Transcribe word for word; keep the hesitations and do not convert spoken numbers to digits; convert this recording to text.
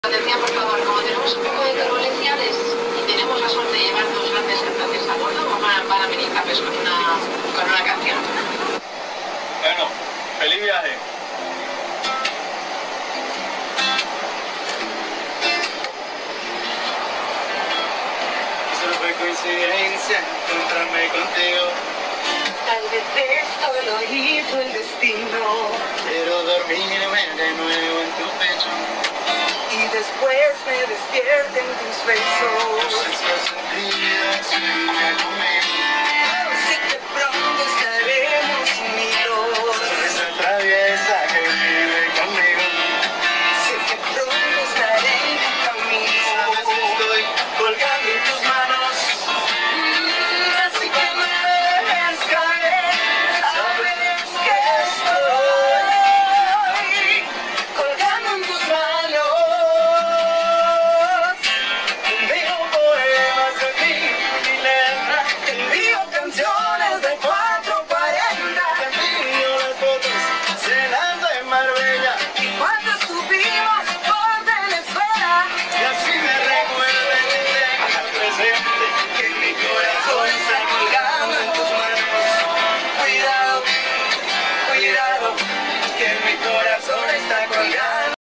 Atención, por favor, como tenemos un poco de turbulencias y tenemos la suerte de llevar dos grandes cantantes a bordo, vamos a, van a amenizarles con una, con una canción. Bueno, feliz viaje. Solo fue coincidencia encontrarme contigo. Tal vez esto lo hizo el destino. Quiero dormirme de nuevo en tu pecho. Y después me despierten tus besos. Ausencia sentida, sueña conmigo.